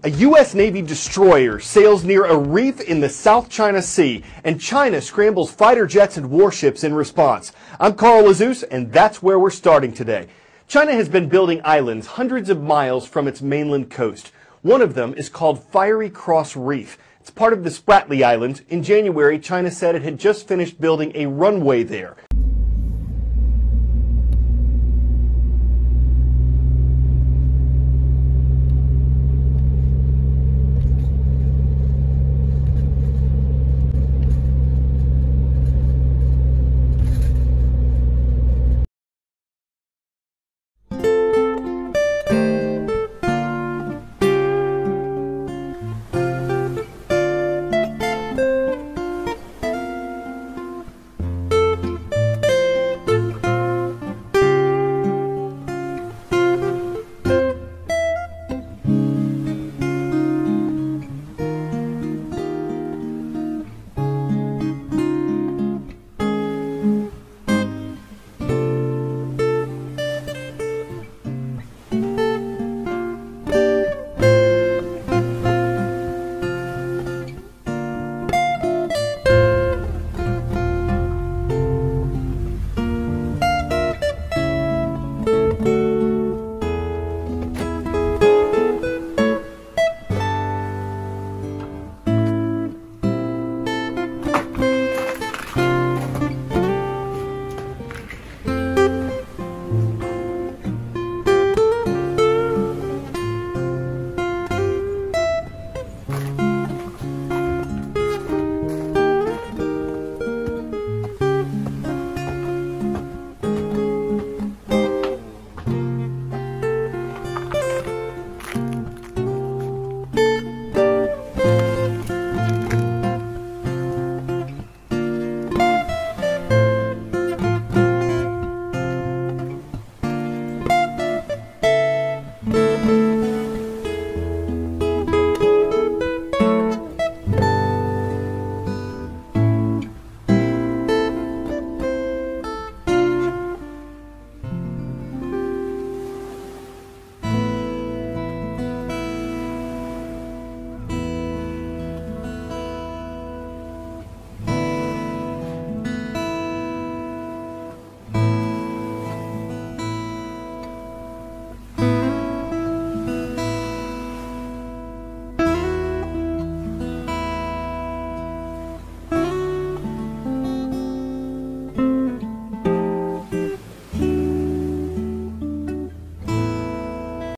A U.S. Navy destroyer sails near a reef in the South China Sea, and China scrambles fighter jets and warships in response. I'm Carl Lazouz, and that's where we're starting today. China has been building islands hundreds of miles from its mainland coast. One of them is called Fiery Cross Reef. It's part of the Spratly Island. In January, China said it had just finished building a runway there.